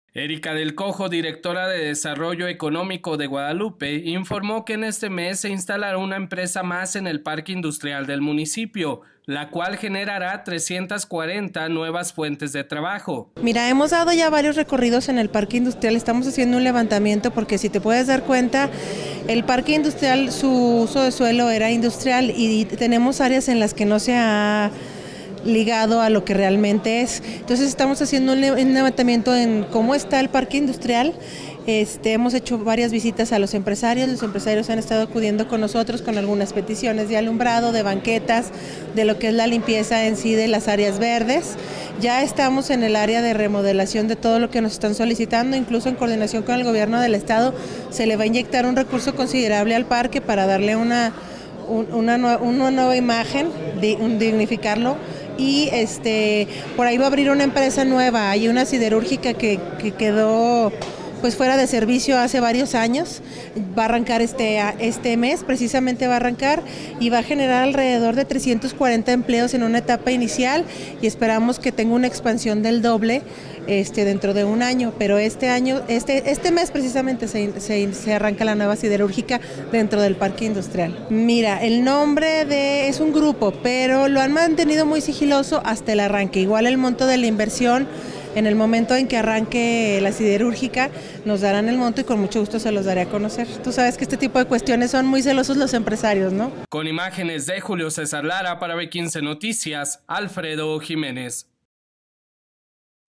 Erika del Cojo, directora de Desarrollo Económico de Guadalupe, informó que en este mes se instalará una empresa más en el parque industrial del municipio, la cual generará 340 nuevas fuentes de trabajo. Mira, hemos dado ya varios recorridos en el parque industrial, estamos haciendo un levantamiento porque si te puedes dar cuenta, el parque industrial, su uso de suelo era industrial y tenemos áreas en las que no se ha ligado a lo que realmente es. Entonces estamos haciendo un levantamiento en cómo está el parque industrial. Hemos hecho varias visitas a los empresarios han estado acudiendo con nosotros con algunas peticiones de alumbrado, de banquetas, de lo que es la limpieza en sí de las áreas verdes. Ya estamos en el área de remodelación de todo lo que nos están solicitando, incluso en coordinación con el gobierno del estado se le va a inyectar un recurso considerable al parque para darle una nueva imagen, dignificarlo. Y por ahí va a abrir una empresa nueva, hay una siderúrgica que quedó pues fuera de servicio hace varios años, va a arrancar este mes, precisamente va a arrancar y va a generar alrededor de 340 empleos en una etapa inicial y esperamos que tenga una expansión del doble dentro de un año, pero este mes precisamente se arranca la nueva siderúrgica dentro del parque industrial. Mira, el nombre es un grupo, pero lo han mantenido muy sigiloso hasta el arranque, igual el monto de la inversión. En el momento en que arranque la siderúrgica nos darán el monto y con mucho gusto se los daré a conocer. Tú sabes que este tipo de cuestiones son muy celosos los empresarios, ¿no? Con imágenes de Julio César Lara para B15 Noticias, Alfredo Jiménez.